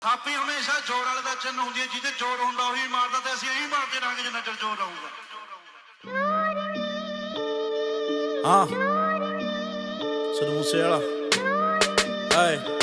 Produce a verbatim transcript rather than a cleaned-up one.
ਥਾਪੀ ਹਮੇਸ਼ਾ ਜੋਰ ਵਾਲੇ ਦਾ ਚਿੰਨ ਹੁੰਦੀ ਹੈ, ਜਿਹਦੇ ਜੋਰ ਹੁੰਦਾ ਉਹੀ ਮਾਰਦਾ, ਤੇ ਅਸੀਂ ਇਹੀ ਮਾਰਦੇ ਰਹਾਂਗੇ ਜਿੰਨਾ ਚਿਰ ਜੋਰ ਰਹੂਗਾ। ਹਾਂ ਸਿੱਧੂ ਮੂਸੇ ਵਾਲਾ ਹਾਏ